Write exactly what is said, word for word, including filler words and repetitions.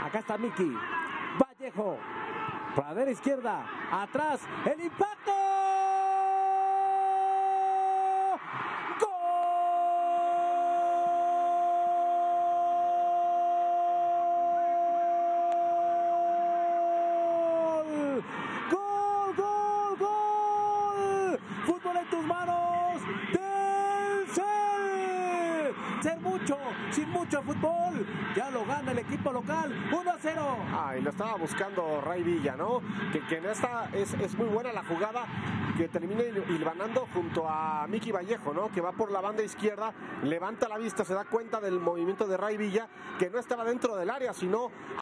Acá está Miki. Vallejo. Pradera izquierda. Atrás. El impacto. Ser mucho, sin mucho fútbol, ya lo gana el equipo local, uno a cero. Ah, y lo estaba buscando Ray Villa, ¿no? Que, que en esta es, es muy buena la jugada, que termina hilvanando junto a Miki Vallejo, ¿no? Que va por la banda izquierda, levanta la vista, se da cuenta del movimiento de Ray Villa, que no estaba dentro del área, sino